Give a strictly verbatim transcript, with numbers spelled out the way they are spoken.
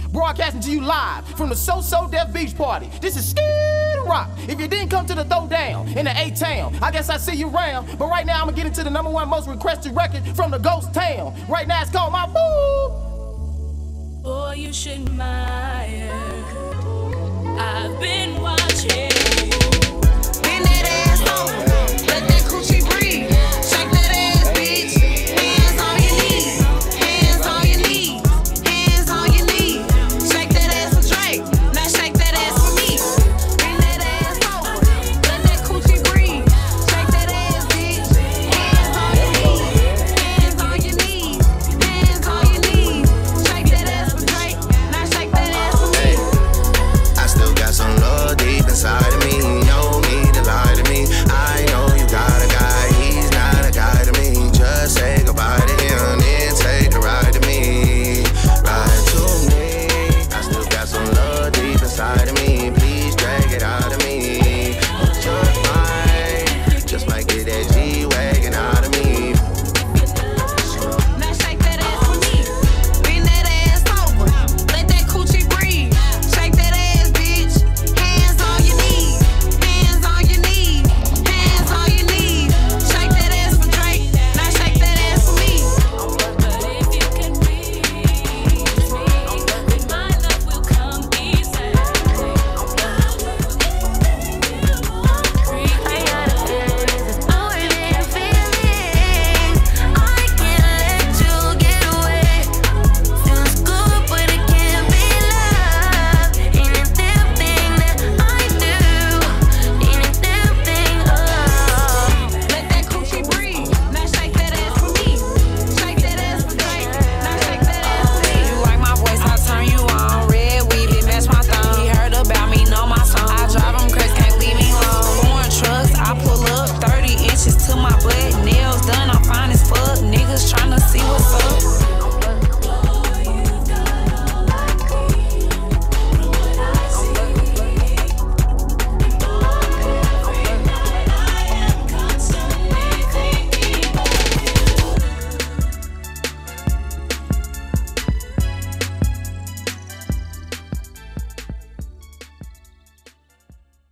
broadcasting to you live from the So So Def Beach Party. This is Skid Rock. If you didn't come to the throwdown in the A-Town, I guess I see you around. But right now I'm gonna get into the number one most requested record from the Ghost Town. Right now it's called My Boo. Boy, you should admire. I've been watching.